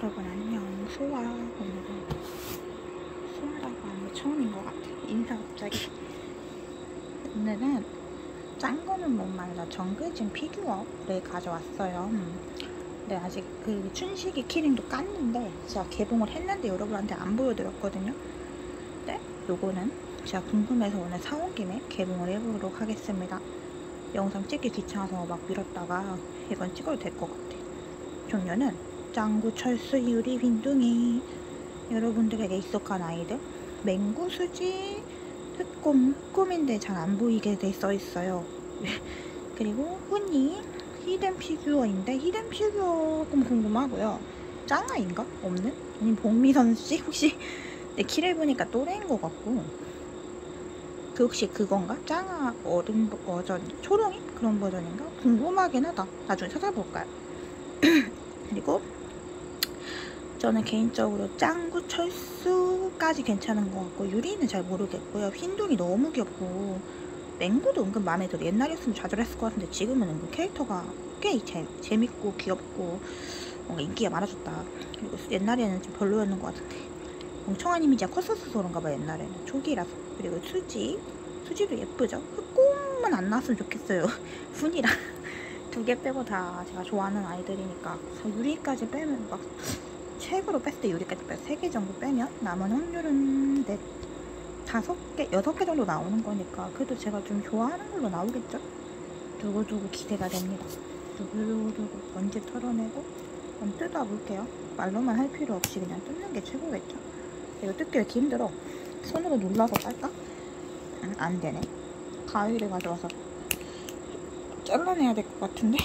여러분 안녕. 소아. 오늘은 소아라고 하는 게 처음인 것 같아. 인사 갑자기. 오늘은 짠 거는 못 말라 정글짐 피규어를 가져왔어요. 근데 아직 그 춘식이 키링도 깠는데 제가 개봉을 했는데 여러분한테 안 보여드렸거든요. 근데 요거는 제가 궁금해서 오늘 사온 김에 개봉을 해보도록 하겠습니다. 영상 찍기 귀찮아서 막 미뤘다가 이건 찍어도 될 것 같아. 종류는 짱구, 철수, 유리, 빈둥이, 여러분들에게 익숙한 아이들, 맹구, 수지, 흑곰, 흑곰인데 잘 안 보이게 돼 써있어요. 그리고 훈이, 히든 피규어인데 히든 피규어 조금 궁금하고요. 짱아인가? 없는? 아니 복미선씨? 혹시 내 키를 보니까 또래인 것 같고, 그 혹시 그건가? 짱아 어른 버전, 초롱이? 그런 버전인가? 궁금하긴 하다. 나중에 찾아볼까요? 그리고 저는 개인적으로 짱구, 철수까지 괜찮은 것 같고, 유리는 잘 모르겠고요. 흰둥이 너무 귀엽고, 맹구도 은근 마음에 들어. 옛날이었으면 좌절했을 것 같은데 지금은 은근 캐릭터가 꽤 재밌고 귀엽고 뭔가 인기가 많아졌다. 그리고 옛날에는 좀 별로였는 것 같은데 멍청한 이미지가 컸었어서 그런가 봐. 옛날에는 초기라서. 그리고 수지도 예쁘죠. 흑곰은 안 나왔으면 좋겠어요. 훈이랑 두 개 빼고 다 제가 좋아하는 아이들이니까. 유리까지 빼면 막 최고로 뺐을 때 유리까지 빼서 3개 정도 빼면 남은 확률은 5개, 6개 정도 나오는 거니까 그래도 제가 좀 좋아하는 걸로 나오겠죠? 두고두고 기대가 됩니다. 두고두고 먼지 털어내고 한번 뜯어볼게요. 말로만 할 필요 없이 그냥 뜯는 게 최고겠죠? 이거 뜯기 왜 이렇게 힘들어? 손으로 눌러서 빨까? 안 되네. 가위를 가져와서 잘라내야 될 것 같은데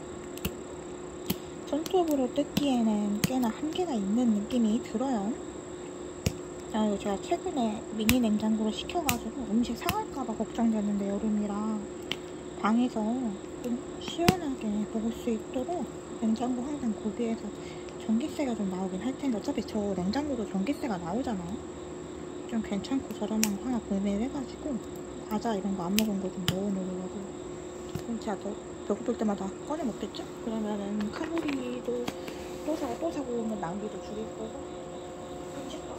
손톱으로 뜯기에는 꽤나 한계가 있는 느낌이 들어요. 이거 제가 최근에 미니 냉장고를 시켜가지고 음식 상할까봐 걱정됐는데 여름이라 방에서 좀 시원하게 먹을 수 있도록 냉장고 항상 구비해서 전기세가 좀 나오긴 할 텐데, 어차피 저 냉장고도 전기세가 나오잖아요. 좀 괜찮고 저렴한 거 하나 구매를 해가지고 과자 이런 거 안 먹은 거 좀 넣어놓으려고. 그럼 제가 더 배고플 때마다 꺼내 먹겠죠? 그러면은 칼로리도 또 사고 오면 낭비도 줄일 거고, 음식도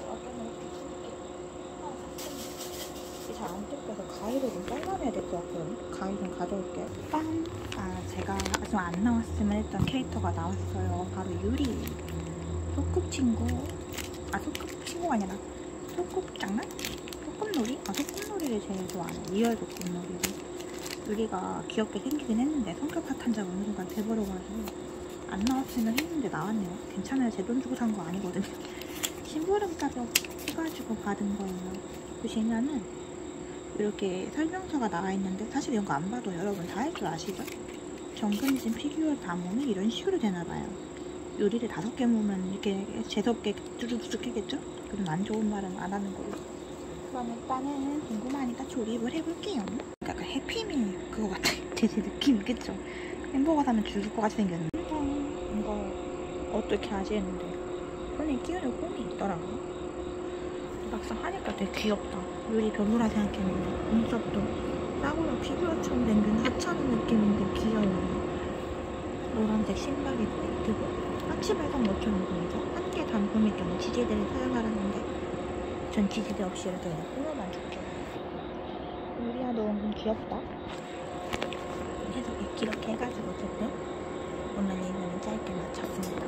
잘 안 뜯겨서 가위로 좀 잘라내야 될 것 같거든요. 가위 좀 가져올게요. 빰! 제가 좀 안 나왔으면 했던 캐릭터가 나왔어요. 바로 유리. 소꿉친구가 아니라 소꿉장난? 소꿉놀이? 소꿉놀이를 제일 좋아하는 리얼 소꿉놀이를. 유리가 귀엽게 생기긴 했는데 성격 파탄자가 어느 순간 돼버려가지고 안 나왔으면 했는데 나왔네요. 괜찮아요. 제 돈 주고 산 거 아니거든요. 심부름 가격 해가지고 받은 거예요. 보시면은 이렇게 설명서가 나와 있는데 사실 이런 거 안 봐도 여러분 다 할 줄 아시죠? 정글짐 피규어 다 모으면 이런 식으로 되나봐요. 유리를 5개 모으면 이렇게 재수없게 쭈쭈쭈 깨겠죠? 그럼 안 좋은 말은 안 하는 걸로. 그럼 일단은 궁금하니까 조립을 해볼게요. 약간 해피밀 그거 같아. 제 느낌 있겠죠? 햄버거 사면 죽을 것 같이 생겼는데 이거 어떻게 하지 했는데 손에 끼우는 홈이 있더라고요. 막상 하니까 되게 귀엽다. 유리 별로라 생각했는데 눈썹도 싸구려 피규어처럼 생긴 하찮은 느낌인데 귀여워요. 노란색 신발이 들고 하치 발성 모처럼 보이죠? 한개 단품일 경우 지지대를 사용하라는데 전 지지대 없이 이렇게 그냥 꾸며만 줄게요. 유리야 너 은근 귀엽다. 해서 이렇게 해가지고 어쨌든 오늘 리뷰는 짧게 마쳤습니다.